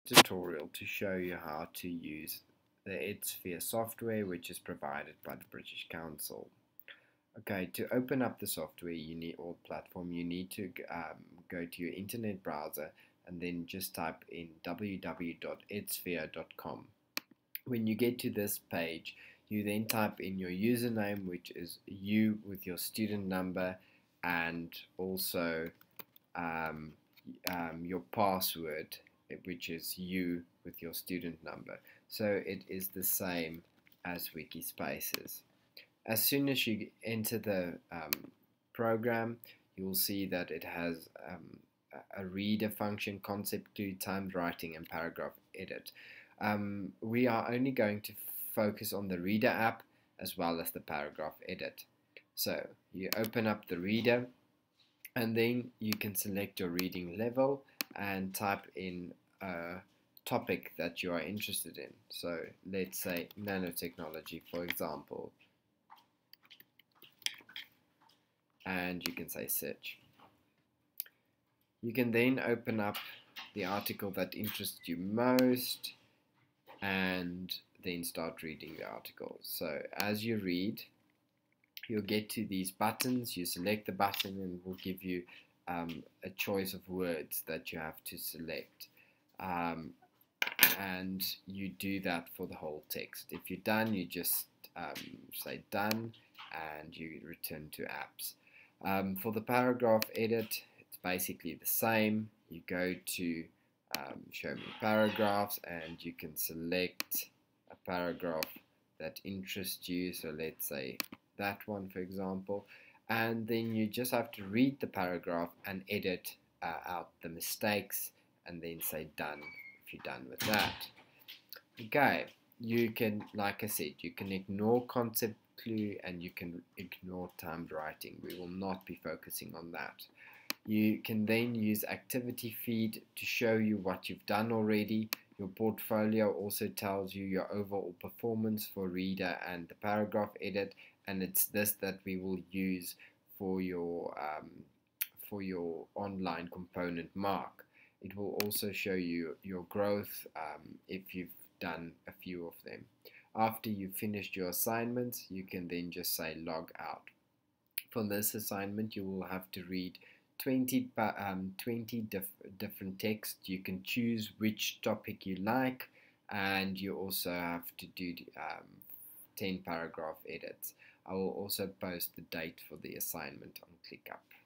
Tutorial to show you how to use the edsphere software, which is provided by the British Council. Okay, to open up the software or platform, you need to go to your internet browser and then just type in www.edsphere.com. When you get to this page, you then type in your username, which is you with your student number, and also your password, which is you with your student number. So it is the same as Wikispaces. As soon as you enter the program, you'll see that it has a reader function, concept clue, timed writing, and paragraph edit. We are only going to focus on the reader app as well as the paragraph edit. So you open up the reader, and then you can select your reading level and type in a topic that you are interested in. So let's say nanotechnology, for example, and you can say search. You can then open up the article that interests you most and then start reading the article. So as you read, you'll get to these buttons. You select the button and it will give you a choice of words that you have to select, and you do that for the whole text. If you're done, you just say done and you return to apps. For the paragraph edit, it's basically the same. You go to show me paragraphs and you can select a paragraph that interests you. So let's say that one, for example, and then you just have to read the paragraph and edit out the mistakes and then say done if you're done with that. Okay, you can, like I said, you can ignore concept clue and you can ignore timed writing. We will not be focusing on that. You can then use activity feed to show you what you've done already. Your portfolio also tells you your overall performance for reader and the paragraph edit, and it's this that we will use for your online component mark. It will also show you your growth if you've done a few of them. After you've finished your assignments, you can then just say log out. For this assignment, you will have to read 20 different texts. You can choose which topic you like, and you also have to do 10 paragraph edits. I will also post the date for the assignment on ClickUp.